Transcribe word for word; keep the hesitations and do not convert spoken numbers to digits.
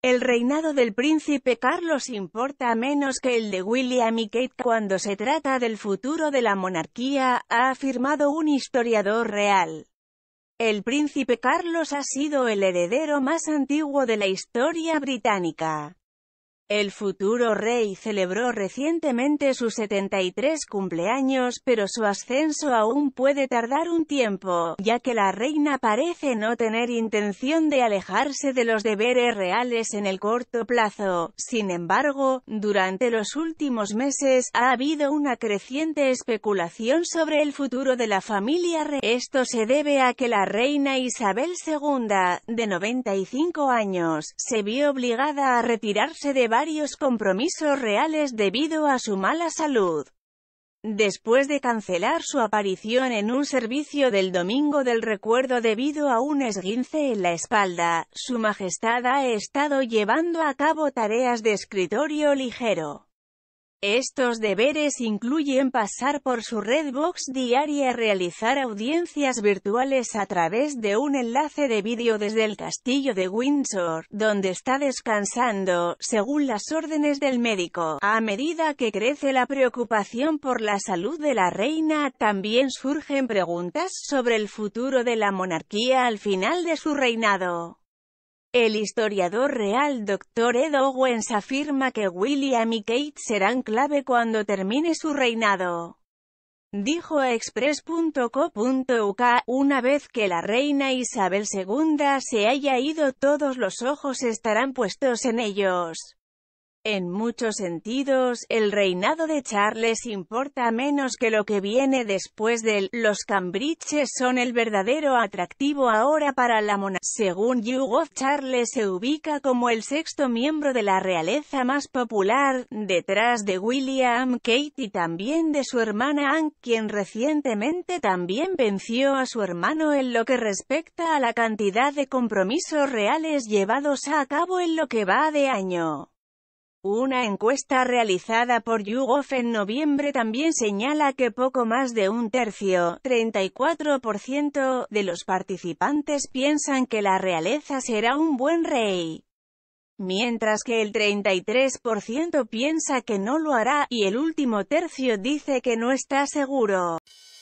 El reinado del príncipe Carlos importa menos que el de William y Kate cuando se trata del futuro de la monarquía, ha afirmado un historiador real. El príncipe Carlos ha sido el heredero más antiguo de la historia británica. El futuro rey celebró recientemente su setenta y tres cumpleaños, pero su ascenso aún puede tardar un tiempo, ya que la reina parece no tener intención de alejarse de los deberes reales en el corto plazo. Sin embargo, durante los últimos meses, ha habido una creciente especulación sobre el futuro de la familia real. Esto se debe a que la reina Isabel segunda, de noventa y cinco años, se vio obligada a retirarse de varios compromisos reales debido a su mala salud. Después de cancelar su aparición en un servicio del Domingo del Recuerdo debido a un esguince en la espalda, Su Majestad ha estado llevando a cabo tareas de escritorio ligero. Estos deberes incluyen pasar por su Redbox diaria, realizar audiencias virtuales a través de un enlace de vídeo desde el castillo de Windsor, donde está descansando, según las órdenes del médico. A medida que crece la preocupación por la salud de la reina, también surgen preguntas sobre el futuro de la monarquía al final de su reinado. El historiador real doctor Ed Owens afirma que William y Kate serán clave cuando termine su reinado. Dijo a express punto co punto uk, una vez que la reina Isabel segunda se haya ido, todos los ojos estarán puestos en ellos. En muchos sentidos, el reinado de Charles importa menos que lo que viene después de él. Los Cambridges son el verdadero atractivo ahora para la monarquía. Según YouGov, Charles se ubica como el sexto miembro de la realeza más popular, detrás de William, Kate y también de su hermana Anne, quien recientemente también venció a su hermano en lo que respecta a la cantidad de compromisos reales llevados a cabo en lo que va de año. Una encuesta realizada por YouGov en noviembre también señala que poco más de un tercio, treinta y cuatro por ciento, de los participantes piensan que la realeza será un buen rey, mientras que el treinta y tres por ciento piensa que no lo hará, y el último tercio dice que no está seguro.